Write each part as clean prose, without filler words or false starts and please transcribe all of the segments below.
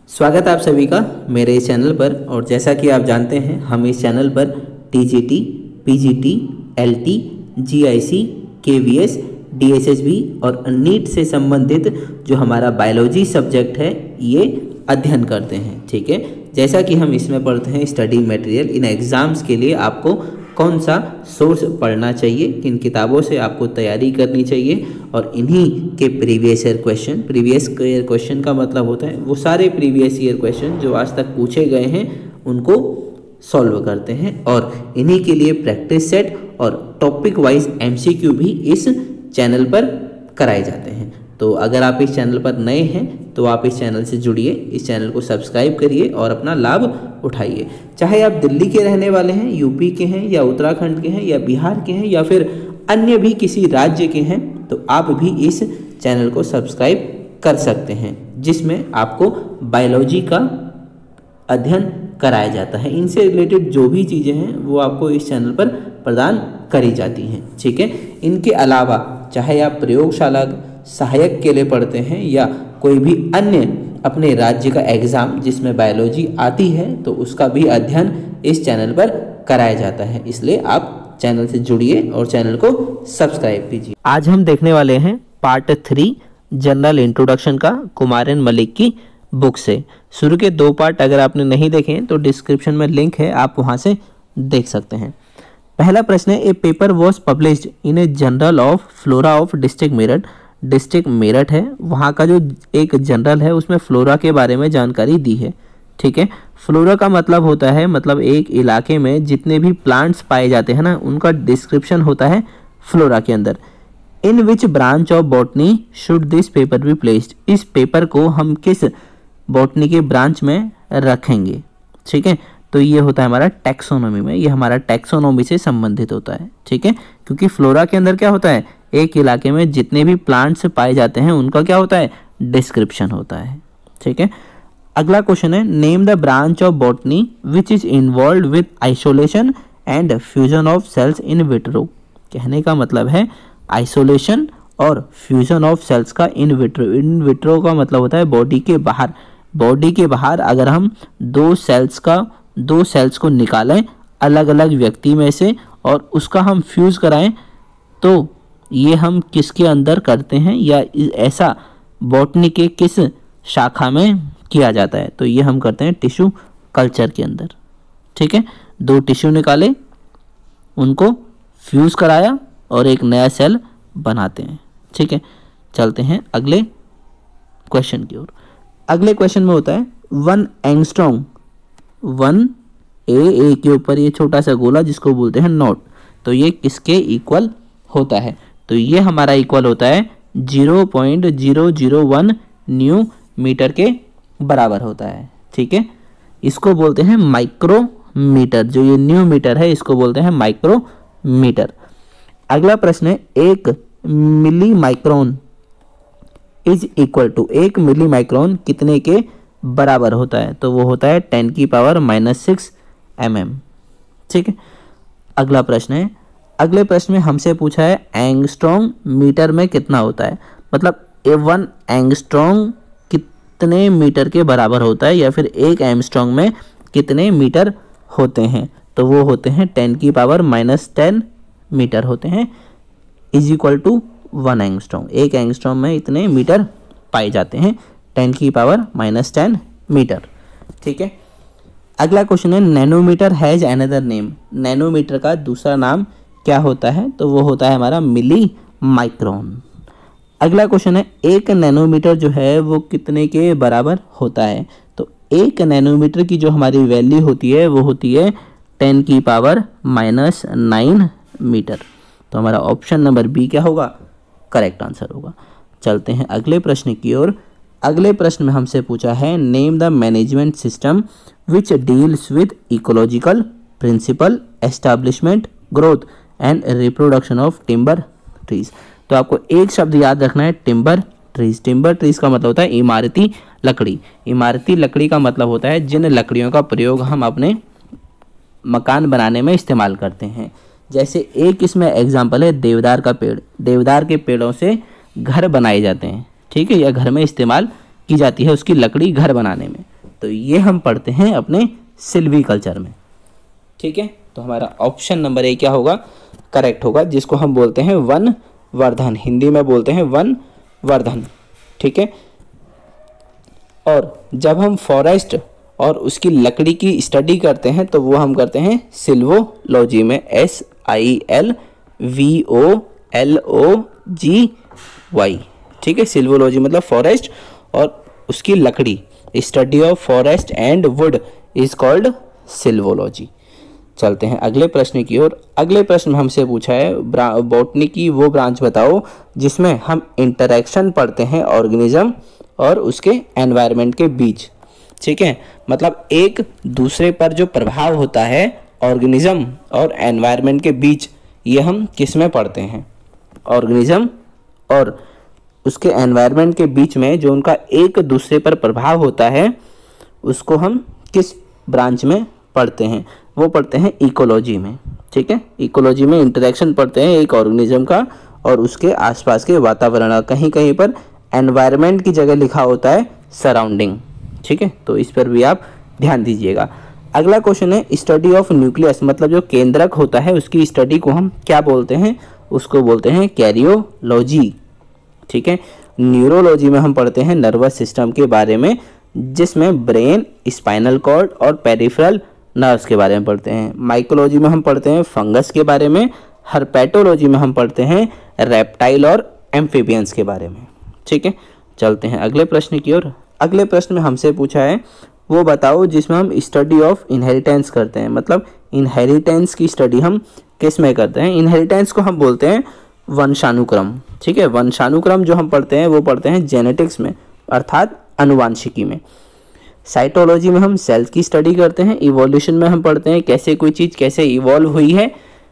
स्वागत है आप सभी का मेरे इस चैनल पर। और जैसा कि आप जानते हैं, हम इस चैनल पर TGT, PGT, LT, GIC, KVS, DSSB और नीट से संबंधित जो हमारा बायोलॉजी सब्जेक्ट है ये अध्ययन करते हैं। ठीक है, जैसा कि हम इसमें पढ़ते हैं स्टडी मटेरियल, इन एग्ज़ाम्स के लिए आपको कौन सा सोर्स पढ़ना चाहिए, किन किताबों से आपको तैयारी करनी चाहिए और इन्हीं के प्रीवियस ईयर क्वेश्चन का मतलब होता है वो सारे प्रीवियस ईयर क्वेश्चन जो आज तक पूछे गए हैं उनको सॉल्व करते हैं। और इन्हीं के लिए प्रैक्टिस सेट और टॉपिक वाइज एमसीक्यू भी इस चैनल पर कराए जाते हैं। तो अगर आप इस चैनल पर नए हैं तो आप इस चैनल से जुड़िए, इस चैनल को सब्सक्राइब करिए और अपना लाभ उठाइए। चाहे आप दिल्ली के रहने वाले हैं, यूपी के हैं या उत्तराखंड के हैं या बिहार के हैं या फिर अन्य भी किसी राज्य के हैं, तो आप भी इस चैनल को सब्सक्राइब कर सकते हैं, जिसमें आपको बायोलॉजी का अध्ययन कराया जाता है। इनसे रिलेटेड जो भी चीज़ें हैं वो आपको इस चैनल पर प्रदान करी जाती हैं। ठीक है, इनके अलावा चाहे आप प्रयोगशाला सहायक के लिए पढ़ते हैं या कोई भी अन्य अपने राज्य का एग्ज़ाम जिसमें बायोलॉजी आती है तो उसका भी अध्ययन इस चैनल पर कराया जाता है। इसलिए आप चैनल से जुड़िए और चैनल को सब्सक्राइब कीजिए। आज हम देखने वाले हैं पार्ट 3 जनरल इंट्रोडक्शन का कुमारन मलिक की बुक से। शुरू के 2 पार्ट अगर आपने नहीं देखे तो डिस्क्रिप्शन में लिंक है, आप वहाँ से देख सकते हैं। पहला प्रश्न है, a paper was published in a journal of flora of district Meerut. District Meerut है, वहाँ का जो एक जनरल है उसमें फ्लोरा के बारे में जानकारी दी है। ठीक है, फ्लोरा का मतलब होता है एक इलाके में जितने भी प्लांट्स पाए जाते हैं ना, उनका डिस्क्रिप्शन होता है फ्लोरा के अंदर। In which branch of botany should this paper be placed. इस पेपर को हम किस बॉटनी के ब्रांच में रखेंगे। ठीक है, तो ये होता है हमारा टैक्सोनॉमी में, ये हमारा टैक्सोनॉमी से संबंधित होता है। ठीक है, क्योंकि फ्लोरा के अंदर क्या होता है, एक इलाके में जितने भी प्लांट्स पाए जाते हैं उनका क्या होता है, डिस्क्रिप्शन होता है। ठीक है, अगला क्वेश्चन है, name the branch of botany which is involve with isolation and fusion of cells in vitro. कहने का मतलब है आइसोलेशन और फ्यूजन ऑफ सेल्स का इन विट्रो। इन विट्रो का मतलब होता है बॉडी के बाहर। बॉडी के बाहर अगर हम दो सेल्स को निकालें अलग अलग व्यक्ति में से और उसका हम फ्यूज कराएं, तो ये हम किसके अंदर करते हैं या ऐसा बॉटनी के किस शाखा में किया जाता है, तो ये हम करते हैं टिश्यू कल्चर के अंदर। ठीक है, 2 टिश्यू निकाले, उनको फ्यूज कराया और एक नया सेल बनाते हैं। ठीक है, चलते हैं अगले क्वेश्चन की ओर। अगले क्वेश्चन में होता है 1 एंगस्ट्रॉम, 1 ए के ऊपर ये छोटा सा गोला जिसको बोलते हैं नॉट, तो ये किसके इक्वल होता है, तो ये हमारा इक्वल होता है 0.001 न्यू मीटर के बराबर होता है। ठीक है, इसको बोलते हैं माइक्रोमीटर। जो ये न्यू मीटर है इसको बोलते हैं माइक्रोमीटर। अगला प्रश्न है, 1 milli micron is equal to, 1 milli micron कितने के बराबर होता है, तो वो होता है 10⁻⁻6 mm। ठीक है, अगला प्रश्न है, अगले प्रश्न में हमसे पूछा है एंगस्ट्रॉम मीटर में कितना होता है, मतलब 1 एंगस्ट्रॉम कितने मीटर के बराबर होता है या फिर 1 एंगस्ट्रॉम में कितने मीटर होते हैं, तो वो होते हैं 10⁻⁻10 मीटर होते हैं, is equal to 1 angstrom. 1 angstrom में इतने मीटर पाए जाते हैं, 10⁻⁻10 मीटर। ठीक है, अगला क्वेश्चन है, nanometre has another name. Nanometre का दूसरा नाम क्या होता है, तो वो होता है हमारा मिली माइक्रोन। अगला क्वेश्चन है, 1 नैनोमीटर जो है वो कितने के बराबर होता है, तो 1 नैनोमीटर की जो हमारी वैल्यू होती है वो होती है 10⁻⁹ मीटर। तो हमारा ऑप्शन नंबर बी क्या होगा, करेक्ट आंसर होगा। चलते हैं अगले प्रश्न की ओर। अगले प्रश्न में हमसे पूछा है, name the management system which deals with ecological principle, establishment, growth and reproduction of timber trees. तो आपको एक शब्द याद रखना है, टिम्बर ट्रीज। टिम्बर ट्रीज का मतलब होता है इमारती लकड़ी। इमारती लकड़ी का मतलब होता है जिन लकड़ियों का प्रयोग हम अपने मकान बनाने में इस्तेमाल करते हैं। जैसे एक इसमें एग्जाम्पल है देवदार का पेड़। देवदार के पेड़ों से घर बनाए जाते हैं। ठीक है, या घर में इस्तेमाल की जाती है उसकी लकड़ी घर बनाने में। तो ये हम पढ़ते हैं अपने सिल्वीकल्चर में। ठीक है, तो हमारा ऑप्शन नंबर ए क्या होगा, करेक्ट होगा, जिसको हम बोलते हैं वन वर्धन, हिंदी में बोलते हैं वन वर्धन। ठीक है, और जब हम फॉरेस्ट और उसकी लकड़ी की स्टडी करते हैं तो वो हम करते हैं सिल्वोलॉजी में, SILVOLOGY। ठीक है, सिल्वोलॉजी मतलब फॉरेस्ट और उसकी लकड़ी, study of forest and wood is called silvology. चलते हैं अगले प्रश्न की ओर। अगले प्रश्न में हमसे पूछा है बॉटनी की वो ब्रांच बताओ जिसमें हम इंटरेक्शन पढ़ते हैं ऑर्गेनिज्म और उसके एनवायरनमेंट के बीच। ठीक है, मतलब एक दूसरे पर जो प्रभाव होता है ऑर्गेनिज्म और एनवायरनमेंट के बीच, ये हम किस में पढ़ते हैं, ऑर्गेनिज्म और उसके एनवायरनमेंट के बीच में जो उनका एक दूसरे पर प्रभाव होता है उसको हम किस ब्रांच में पढ़ते हैं, वो पढ़ते हैं इकोलॉजी में। ठीक है, इकोलॉजी में इंटरेक्शन पढ़ते हैं एक ऑर्गेनिज्म का और उसके आसपास के वातावरण का। कहीं कहीं पर एनवायरनमेंट की जगह लिखा होता है सराउंडिंग। ठीक है, तो इस पर भी आप ध्यान दीजिएगा। अगला क्वेश्चन है स्टडी ऑफ न्यूक्लियस, मतलब जो केंद्रक होता है उसकी स्टडी को हम क्या बोलते हैं, उसको बोलते हैं कैरियोलॉजी। ठीक है, न्यूरोलॉजी में हम पढ़ते हैं नर्वस सिस्टम के बारे में, जिसमें ब्रेन, स्पाइनल कॉर्ड और पेरिफेरल नर्व्स के बारे में पढ़ते हैं। माइकोलॉजी में हम पढ़ते हैं फंगस के बारे में। हर्पेटोलॉजी में हम पढ़ते हैं रेप्टाइल और एम्फीबियंस के बारे में। ठीक है, चलते हैं अगले प्रश्न की ओर। अगले प्रश्न में हमसे पूछा है वो बताओ जिसमें हम स्टडी ऑफ इनहेरिटेंस करते हैं, मतलब इनहेरिटेंस की स्टडी हम किस में करते हैं। इनहेरिटेंस को हम बोलते हैं वंशानुक्रम। ठीक है, वंशानुक्रम जो हम पढ़ते हैं वो पढ़ते हैं जेनेटिक्स में, अर्थात अनुवांशिकी में। साइटोलॉजी में हम सेल्स की स्टडी करते हैं। इवोल्यूशन में हम पढ़ते हैं कैसे कोई चीज़ कैसे इवॉल्व हुई है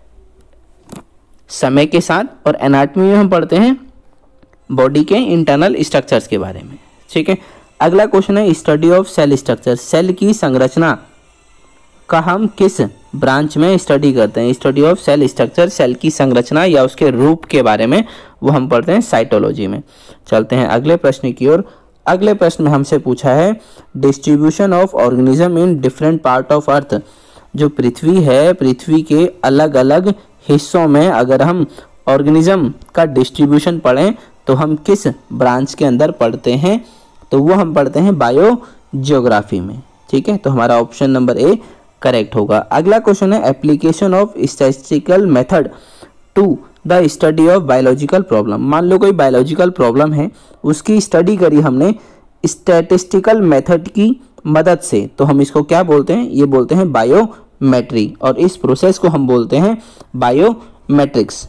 समय के साथ। और एनाटॉमी में हम पढ़ते हैं बॉडी के इंटरनल स्ट्रक्चर्स के बारे में। ठीक है, अगला क्वेश्चन है study of cell structure, cell की संरचना का हम किस ब्रांच में स्टडी करते हैं। Study of cell structure, cell की संरचना या उसके रूप के बारे में वो हम पढ़ते हैं साइटोलॉजी में। चलते हैं अगले प्रश्न की ओर। अगले प्रश्न में हमसे पूछा है distribution of organism in different part of earth, जो पृथ्वी है, पृथ्वी के अलग अलग हिस्सों में अगर हम ऑर्गेनिज्म का डिस्ट्रीब्यूशन पढ़ें तो हम किस ब्रांच के अंदर पढ़ते हैं, तो वो हम पढ़ते हैं बायो जियोग्राफी में। ठीक है, तो हमारा ऑप्शन नंबर ए करेक्ट होगा। अगला क्वेश्चन है application of statistical method to the study of biological problem. मान लो कोई बायोलॉजिकल प्रॉब्लम है, उसकी स्टडी करी हमने स्टैटिस्टिकल मेथड की मदद से, तो हम इसको क्या बोलते हैं, ये बोलते हैं बायोमेट्री। और इस प्रोसेस को हम बोलते हैं बायोमेट्रिक्स,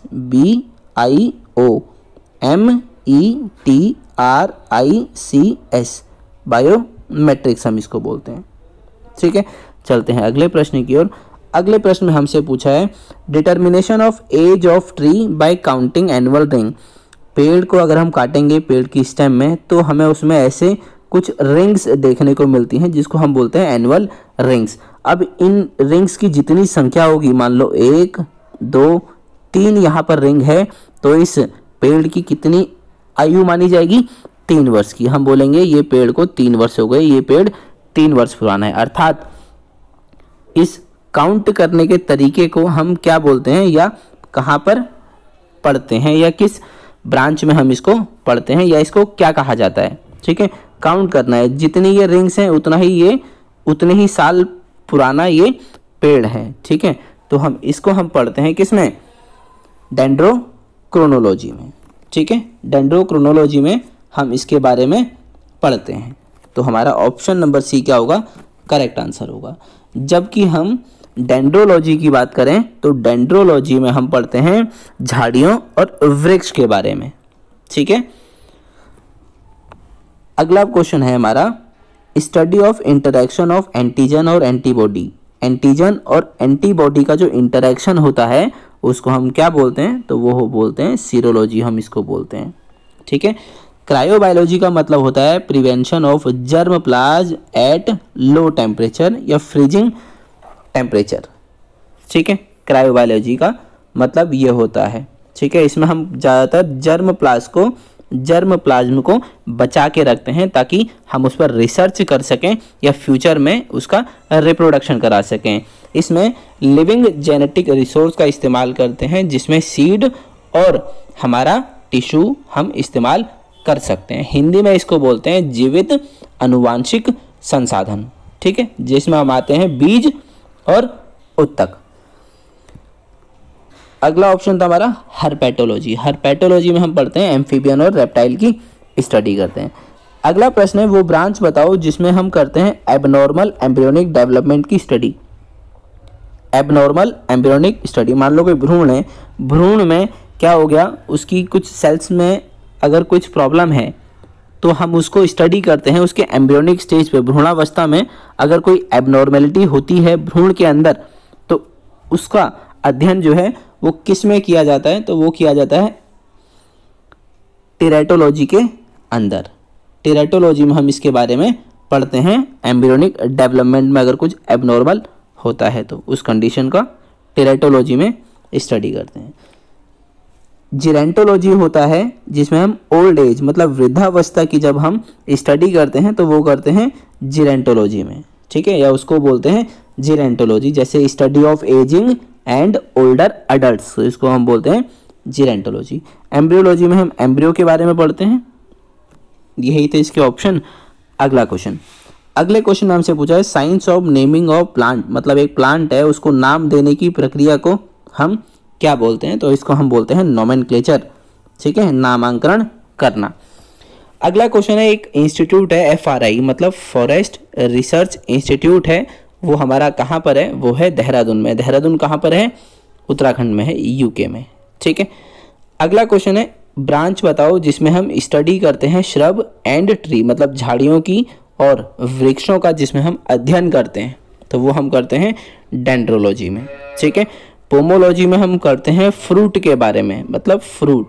BIOMETRICS, बायोमेट्रिक्स हम इसको बोलते हैं। ठीक है, चलते हैं अगले प्रश्न की ओर। अगले प्रश्न में हमसे पूछा है determination of age of tree by counting annual ring. पेड़ को अगर हम काटेंगे पेड़ की स्टेम में तो हमें उसमें ऐसे कुछ रिंग्स देखने को मिलती हैं जिसको हम बोलते हैं एनुअल रिंग्स। अब इन रिंग्स की जितनी संख्या होगी, मान लो 1 2 3 यहाँ पर रिंग है, तो इस पेड़ की कितनी आयु मानी जाएगी, 3 वर्ष की। हम बोलेंगे ये पेड़ को 3 वर्ष हो गए, ये पेड़ 3 वर्ष पुराना है। अर्थात इस काउंट करने के तरीके को हम क्या बोलते हैं या कहाँ पर पढ़ते हैं या किस ब्रांच में हम इसको पढ़ते हैं या इसको क्या कहा जाता है। ठीक है, काउंट करना है, जितनी ये रिंग्स हैं उतने ही साल पुराना ये पेड़ है। ठीक है, तो हम इसको हम पढ़ते हैं किसमें, डेंड्रोक्रोनोलॉजी में। ठीक है, डेंड्रोक्रोनोलॉजी में हम इसके बारे में पढ़ते हैं। तो हमारा ऑप्शन नंबर सी क्या होगा, करेक्ट आंसर होगा। जबकि हम डेंड्रोलॉजी की बात करें तो डेंड्रोलॉजी में हम पढ़ते हैं झाड़ियों और वृक्ष के बारे में। ठीक है, अगला क्वेश्चन है हमारा study of interaction of antigen और एंटीबॉडी। एंटीजन और एंटीबॉडी का जो इंटरेक्शन होता है उसको हम क्या बोलते हैं, तो वो बोलते हैं सीरोलॉजी, हम इसको बोलते हैं। ठीक है, क्रायोबायोलॉजी का मतलब होता है prevention of germ plasm at low temperature या फ्रीजिंग टेम्परेचर। ठीक है, क्रायोबायोलॉजी का मतलब ये होता है। ठीक है, इसमें हम ज़्यादातर जर्म प्लाज को जर्म प्लाज्म को बचा के रखते हैं ताकि हम उस पर रिसर्च कर सकें या फ्यूचर में उसका रिप्रोडक्शन करा सकें। इसमें लिविंग जेनेटिक रिसोर्स का इस्तेमाल करते हैं जिसमें सीड और हमारा टिश्यू हम इस्तेमाल कर सकते हैं। हिंदी में इसको बोलते हैं जीवित आनुवांशिक संसाधन, ठीक है, जिसमें हम आते हैं बीज और उत्तक। अगला ऑप्शन था हमारा हर्पेटोलॉजी। हर्पेटोलॉजी में हम पढ़ते हैं एम्फीबियन और रेप्टाइल की स्टडी करते हैं। अगला प्रश्न है वो ब्रांच बताओ जिसमें हम करते हैं एबनॉर्मल एम्ब्रियोनिक डेवलपमेंट की स्टडी। एबनॉर्मल एम्ब्रियोनिक स्टडी, मान लो कोई भ्रूण है, भ्रूण में क्या हो गया, उसकी कुछ सेल्स में अगर कुछ प्रॉब्लम है तो हम उसको स्टडी करते हैं उसके एम्ब्रियोनिक स्टेज पे, भ्रूणावस्था में अगर कोई एबनॉर्मेलिटी होती है भ्रूण के अंदर तो उसका अध्ययन जो है वो किस में किया जाता है, तो वो किया जाता है टेरेटोलॉजी के अंदर। टेरेटोलॉजी में हम इसके बारे में पढ़ते हैं, एम्ब्रियोनिक डेवलपमेंट में अगर कुछ एबनॉर्मल होता है तो उस कंडीशन का टेरेटोलॉजी में स्टडी करते हैं। जीरेंटोलॉजी होता है जिसमें हम ओल्ड एज मतलब वृद्धावस्था की जब हम स्टडी करते हैं तो वो करते हैं जीरेंटोलॉजी में, ठीक है, या उसको बोलते हैं जीरेंटोलॉजी। जैसे study of ageing and older adults, इसको हम बोलते हैं जीरेंटोलॉजी। एम्ब्रियोलॉजी में हम एम्ब्रियो के बारे में पढ़ते हैं। यही थे इसके ऑप्शन। अगला क्वेश्चन, अगले क्वेश्चन में हमसे पूछा है science of naming of plant, मतलब एक प्लांट है उसको नाम देने की प्रक्रिया को हम क्या बोलते हैं, तो इसको हम बोलते हैं नोमेनक्लेचर, ठीक है, नामांकन करना। अगला क्वेश्चन है एक इंस्टीट्यूट है FRI मतलब फॉरेस्ट रिसर्च इंस्टीट्यूट है, वो हमारा कहाँ पर है, वो है देहरादून में। देहरादून कहाँ पर है, उत्तराखंड में है, UK में, ठीक है। अगला क्वेश्चन है ब्रांच बताओ जिसमें हम स्टडी करते हैं श्रब एंड ट्री मतलब झाड़ियों की और वृक्षों का जिसमें हम अध्ययन करते हैं, तो वो हम करते हैं डेंड्रोलॉजी में, ठीक है। पोमोलॉजी में हम करते हैं फ्रूट के बारे में मतलब फ्रूट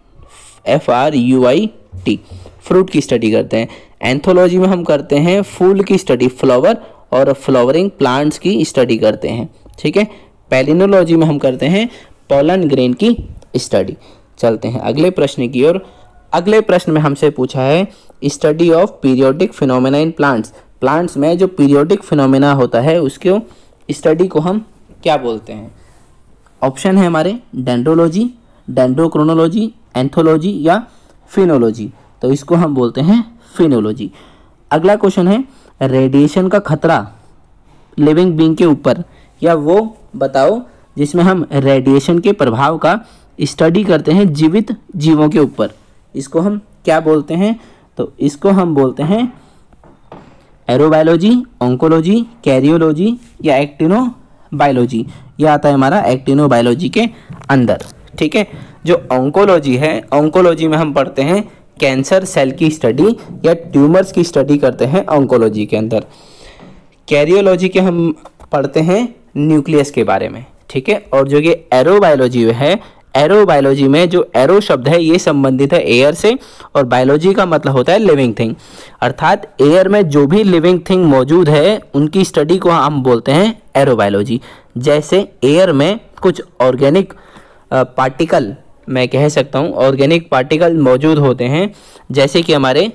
FRUIT फ्रूट की स्टडी करते हैं। एंथोलॉजी में हम करते हैं फूल की स्टडी, फ्लावर और फ्लावरिंग प्लांट्स की स्टडी करते हैं, ठीक है। पैलिनोलॉजी में हम करते हैं पोलन ग्रेन की स्टडी। चलते हैं अगले प्रश्न की ओर। अगले प्रश्न में हमसे पूछा है study of periodic phenomena in plants. Plants में जो पीरियोडिक फिनोमेना होता है उसके स्टडी को हम क्या बोलते हैं। ऑप्शन है हमारे डेंड्रोलॉजी, डेंड्रोक्रोनोलॉजी, एंथोलॉजी या फिनोलॉजी, तो इसको हम बोलते हैं फिनोलॉजी। अगला क्वेश्चन है रेडिएशन का खतरा लिविंग बीइंग के ऊपर, या वो बताओ जिसमें हम रेडिएशन के प्रभाव का स्टडी करते हैं जीवित जीवों के ऊपर, इसको हम क्या बोलते हैं, तो इसको हम बोलते हैं एरोबायोलॉजी, ऑन्कोलॉजी, कैरियोलॉजी या एक्टिनोबायोलॉजी। यह आता है हमारा एक्टिनोबायोलॉजी के अंदर, ठीक है। जो ऑन्कोलॉजी है, ऑन्कोलॉजी में हम पढ़ते हैं कैंसर सेल की स्टडी या ट्यूमर्स की स्टडी करते हैं ऑन्कोलॉजी के अंदर। कैरियोलॉजी के हम पढ़ते हैं न्यूक्लियस के बारे में, ठीक है। और जो ये एरोबायोलॉजी है, एरोबायोलॉजी में जो एरो शब्द है ये संबंधित है एयर से और बायोलॉजी का मतलब होता है लिविंग थिंग, अर्थात एयर में जो भी लिविंग थिंग मौजूद है उनकी स्टडी को हम बोलते हैं एरोबायोलॉजी। जैसे एयर में कुछ ऑर्गेनिक पार्टिकल, मैं कह सकता हूँ ऑर्गेनिक पार्टिकल मौजूद होते हैं, जैसे कि हमारे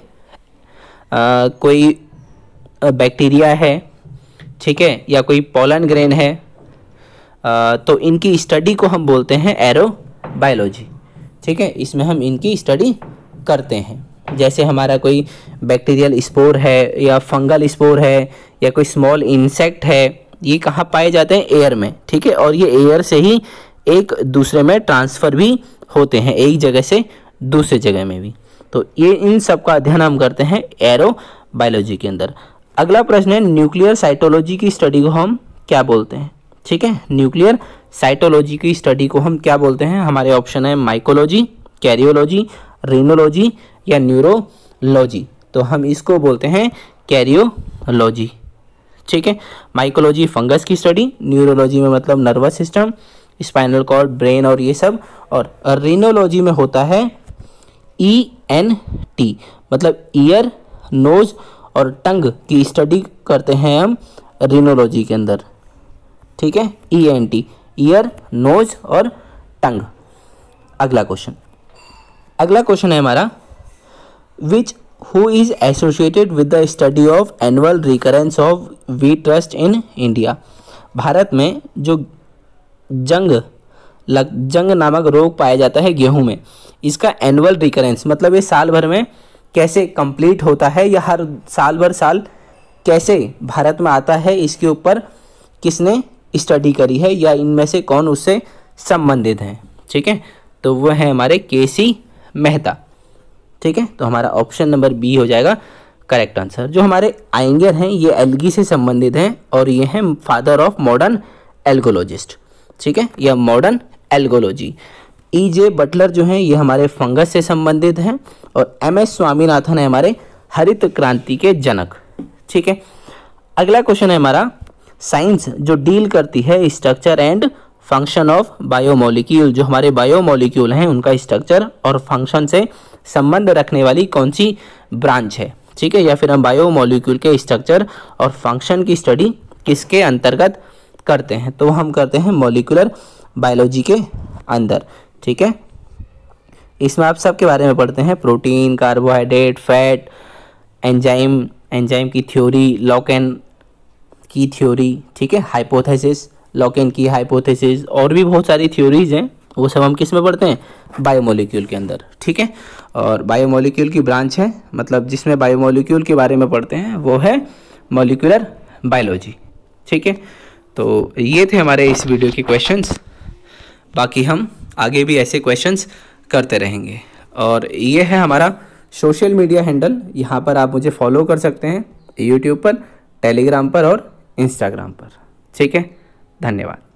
कोई बैक्टीरिया है, ठीक है, या कोई पोलन ग्रेन है, तो इनकी स्टडी को हम बोलते हैं एरोबायोलॉजी, ठीक है। इसमें हम इनकी स्टडी करते हैं। जैसे हमारा कोई बैक्टीरियल स्पोर है या फंगल स्पोर है या कोई स्मॉल इंसेक्ट है, ये कहाँ पाए जाते हैं, एयर में, ठीक है। और ये एयर से ही एक दूसरे में ट्रांसफ़र भी होते हैं, एक जगह से दूसरे जगह में भी, तो ये इन सब का अध्ययन हम करते हैं एरोबायोलॉजी के अंदर। अगला प्रश्न है न्यूक्लियर साइटोलॉजी की स्टडी को हम क्या बोलते हैं, ठीक है। न्यूक्लियर साइटोलॉजी की स्टडी को हम क्या बोलते हैं, हमारे ऑप्शन है माइकोलॉजी, कैरियोलॉजी, रीनोलॉजी या न्यूरोलॉजी, तो हम इसको बोलते हैं कैरियोलॉजी, ठीक है। माइकोलॉजी फंगस की स्टडी, न्यूरोलॉजी में मतलब nervous system, spinal cord, brain और ये सब, और रीनोलॉजी में होता है ENT मतलब ईयर, नोज और टंग की स्टडी करते हैं हम रीनोलॉजी के अंदर, ठीक है। ENT ईयर, नोज और टंग। अगला क्वेश्चन है हमारा which who is associated with the study of annual recurrence of wheat rust in India. Bharat में जो जंग नामक रोग पाया जाता है गेहूं में, इसका एनुअल रिकरेंस मतलब ये साल भर में कैसे कंप्लीट होता है या हर साल कैसे भारत में आता है, इसके ऊपर किसने स्टडी करी है या इनमें से कौन उससे संबंधित हैं। ठीक है, तो वह है हमारे केसी मेहता। ठीक है, तो हमारा ऑप्शन नंबर बी हो जाएगा करेक्ट आंसर। जो हमारे आयंगर हैं ये एल्गी से संबंधित हैं और ये हैं फादर ऑफ मॉडर्न एल्गोलॉजिस्ट। ठीक है, यह मॉडर्न एल्गोलॉजी। E.J. बटलर जो हैं ये हमारे फंगस से संबंधित हैं और M.S. स्वामीनाथन है हमारे हरित क्रांति के जनक। ठीक है, अगला क्वेश्चन है हमारा साइंस जो डील करती है structure and function of biomolecule. जो हमारे बायोमोलिक्यूल हैं उनका स्ट्रक्चर और फंक्शन से संबंध रखने वाली कौन सी ब्रांच है। ठीक है, या फिर हम बायोमोलिक्यूल के स्ट्रक्चर और फंक्शन की स्टडी किसके अंतर्गत करते हैं, तो हम करते हैं मॉलिक्यूलर बायोलॉजी के अंदर। ठीक है, इसमें आप सबके बारे में पढ़ते हैं, प्रोटीन, कार्बोहाइड्रेट, फैट, एंजाइम की थ्योरी, लॉकेन की थ्योरी। ठीक है, हाइपोथेसिस, लॉकेन की हाइपोथेसिस और भी बहुत सारी थ्योरीज हैं, वो सब हम किस में पढ़ते हैं, बायोमोलिक्यूल के अंदर। ठीक है, और बायोमोलिक्यूल की ब्रांच है मतलब जिसमें बायोमोलिक्यूल के बारे में पढ़ते हैं वो है मॉलिक्यूलर बायोलॉजी। ठीक है, तो ये थे हमारे इस वीडियो के क्वेश्चंस। बाकी हम आगे भी ऐसे क्वेश्चंस करते रहेंगे। और ये है हमारा सोशल मीडिया हैंडल, यहाँ पर आप मुझे फॉलो कर सकते हैं यूट्यूब पर, टेलीग्राम पर और इंस्टाग्राम पर। ठीक है, धन्यवाद।